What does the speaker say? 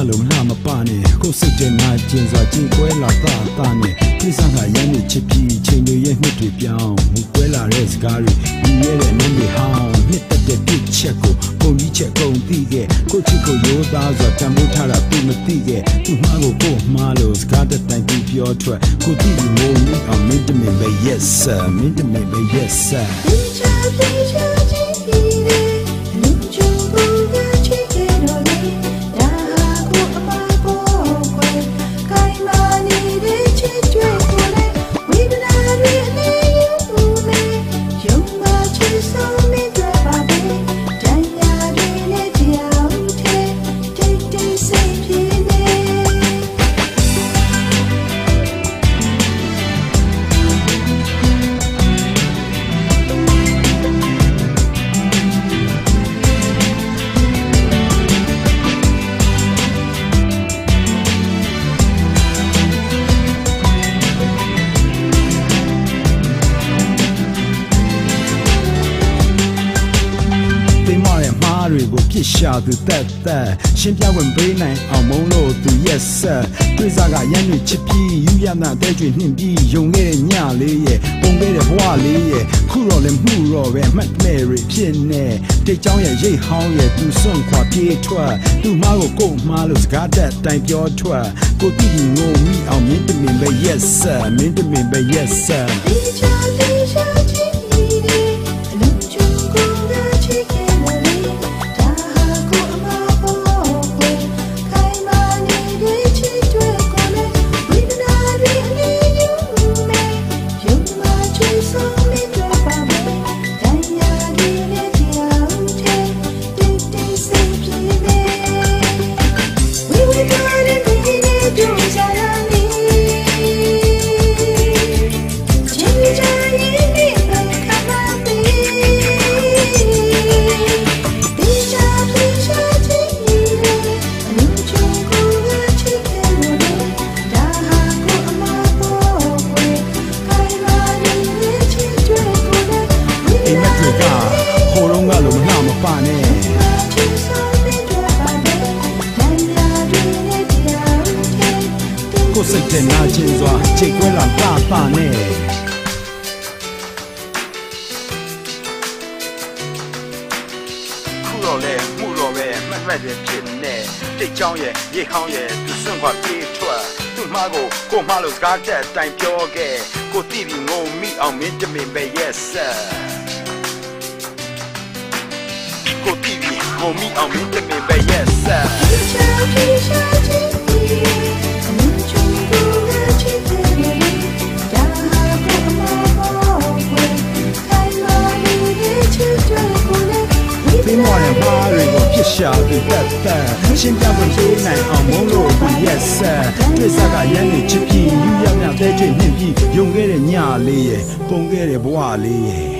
လုံးလှမပါနဲ့ကိုစိတ်ထဲနာကျင်စွာကြင်ကွဲလာတာနဲ့ပြဿနာရမ်းနေချစ်ပြီးချိန်တွေရဲ့နှစ်တွေပြောင်းမူကွဲလာတဲ့စကားတွေဒီရဲ့တဲ့နာမည်ဟောင်းနှစ်သက်တဲ့ပြစ်ချက်ကိုပုံကြီးချက်ကုန်သိခဲ့ကိုချစ်ကိုရိုးသားစွာတန်ဖိုးထားတာသူမသိခဲ့သူမှားကိုမှားလို့စကားတဲ့တိုင်ပြီးပြောထွက်ကိုတိပြီးမိုးမိအောင်မင်းတမင်ပဲ yes sir မင်းတမင်ပဲ yes sirတွေကိုပြစ်ရှာသူတက်ရှင်းပြဝင်ပေးနိုင်အောင်မုန်းလို့သူ yes sir တွေ့စားကရမ်းနေချစ်ပြီးယူရနာတဲ့ကျွေနှင်ပြီးယုံခဲ့တဲ့ညလေးရဲ့ပုံခဲ့တဲ့ဘဝလေးရဲ့ခုတော့လည်းမှုတော့ပဲမှတ်မဲ့ရဖြစ်နေတိတ်ချောင်းရဲ့ရိတ်ဟောင်းရဲ့သူစွန့်ခွာပြေးထွက်သူ့မားကိုမှားလို့စကားတက်တိုင်ပြောထွက်ကိုတိဒီငိုမိအောင်မင်းတမင်ပဲ yes sir မင်းတမင်ပဲ yes sirကိုစိတ်ထဲနာကျင်စွာချိန်ခွဲလာတာနဲ့ခုတော့လေမှုတော့ပဲမှတ်တယ်ဖြစ်နေတိတ်ချောင်းရဲ့ရေခေါင်းရဲ့သူစွန့်ခွာပြေးထွက်သူ့မှားကိုမှားလို့စကားတက်တိုင်ပြောခဲ့ကိုတိပြီးငုံမိအောင်မင်းတမင်ပဲ yes sir ကိုတိပြီးငုံမိအောင်မင်းတမင်ပဲ yes sirရှာသူတက်ရှင်းပြဖို့ပေးနိုင်အောင်မုန်းလို့သူ yes sir တွေ့စားကရမ်းနေချစ်ပြီးယူရမြတဲ့ကျွေးနှင်ပြီးယုံခဲ့တဲ့ညလေးရဲ့ပုံခဲ့တဲ့ဘဝလေးရဲ့